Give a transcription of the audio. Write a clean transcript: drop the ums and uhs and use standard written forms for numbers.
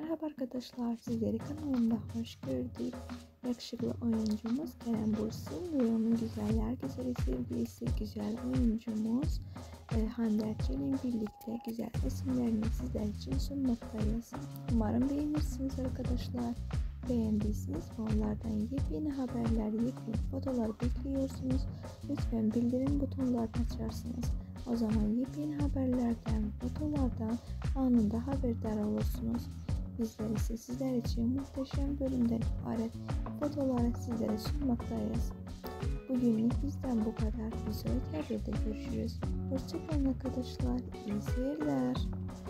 Merhaba arkadaşlar, sizleri kanalımda hoş gördük. Yakışıklı oyuncumuz Kerem Bürsin ve onun güzeller güzeli sevgilisi güzel oyuncumuz Hande Erçel ile birlikte güzel resimlerini sizler için sunmaktayız. Umarım beğenirsiniz arkadaşlar. Beğendiyseniz onlardan yepyeni haberler, yepyeni fotoğraflar bekliyorsunuz. Lütfen bildirim butonlarını açarsınız. O zaman yepyeni haberlerden, fotoğraflardan anında haberdar olursunuz. Bizler ise sizler için muhteşem bölümden ibaret fotoğrafları sizlere sunmaktayız. Bugünlük bizden bu kadar. Bir sonraki haberde görüşürüz. Hoşçakalın arkadaşlar. İyi seyirler.